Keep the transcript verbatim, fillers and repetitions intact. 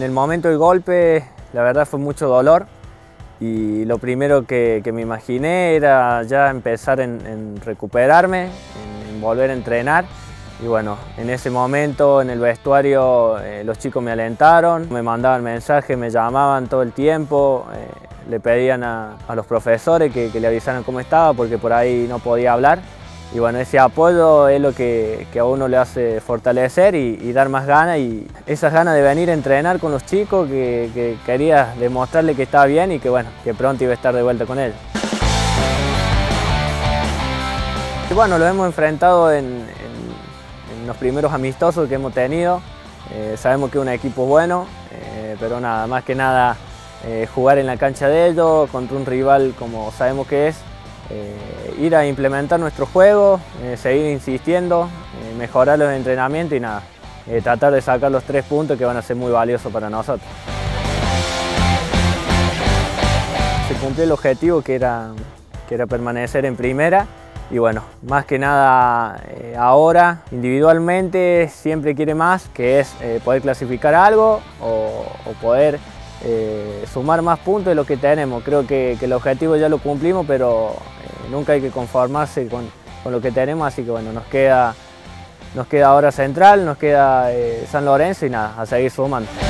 el momento del golpe, la verdad fue mucho dolor y lo primero que, que me imaginé era ya empezar en, en recuperarme, en, en volver a entrenar. Y bueno, en ese momento en el vestuario eh, los chicos me alentaron, me mandaban mensajes, me llamaban todo el tiempo, eh, le pedían a, a los profesores que, que le avisaran cómo estaba porque por ahí no podía hablar. Y bueno, ese apoyo es lo que, que a uno le hace fortalecer y, y dar más ganas, y esas ganas de venir a entrenar con los chicos, que, que quería demostrarle que estaba bien y que bueno, que pronto iba a estar de vuelta con ellos. Y bueno, lo hemos enfrentado en, en, en los primeros amistosos que hemos tenido. Eh, sabemos que es un equipo bueno, eh, pero nada, más que nada eh, jugar en la cancha de ellos, contra un rival como sabemos que es. Eh, ir a implementar nuestro juego, eh, seguir insistiendo, eh, mejorar los entrenamientos y nada, eh, tratar de sacar los tres puntos que van a ser muy valiosos para nosotros. Se cumplió el objetivo que era, que era permanecer en primera y bueno, más que nada eh, ahora individualmente siempre quiere más, que es eh, poder clasificar algo o, o poder Eh, sumar más puntos de lo que tenemos. Creo que, que el objetivo ya lo cumplimos, pero eh, nunca hay que conformarse con, con lo que tenemos, así que bueno, nos queda, nos queda ahora Central, nos queda eh, San Lorenzo y nada, a seguir sumando.